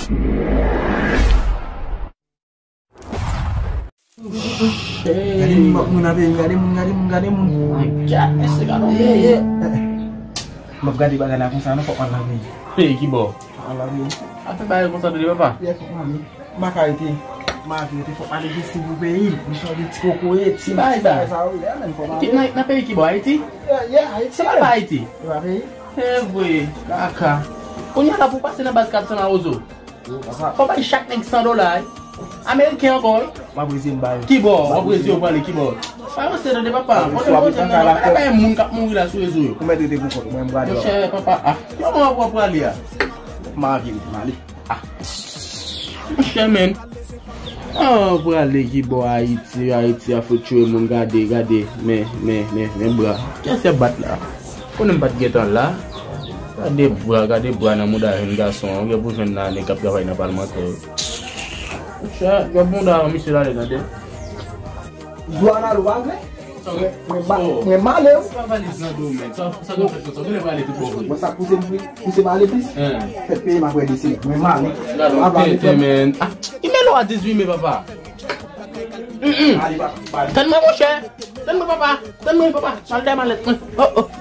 Magadi ba na kung sana po alami. Kibo. Alami. Apa bayar kung sa dili ba? Ya kung mami. Maka iti. Maki iti po aligi si bubein. Miso dit ko kuit. Si Ba. Na pay kibo IT? Ya, Sa ba IT? Maki. Boy, kaka. Kunya la pou pase nan base 400 a ozo. Faut pas chaque $100. Américain boy. Ma brésil ba. Kibo, ma brésil ou parler kibo. Pas c'est de papa. Pas moun k'ap mouri la sou réseau. Comment te vous faut moi m'gade. Cher papa. Ah, comment on va aller? Ma vie mali. Ah. Cher men. Oh, pour aller kibo Haïti a faut tuer moun gade. Mais bra. Qu'est-ce que bat là? On ne bat getan là. Gade bra nan mouda un garçon, on a besoin nan ne kap travail nan parlementaire. Cher, yo bon da monsieur là regardez. Douana lo anglais? Mais malé. Pas valise nan do men. Ça fait ça, on va aller tout pour. Moi ça pousser malé plus. Fait payer ma credit ici. Mais malé. Men. Ah, il met l'eau à 18 mais papa. Donne-moi mon cher. Donne-moi papa. Mal. Oh.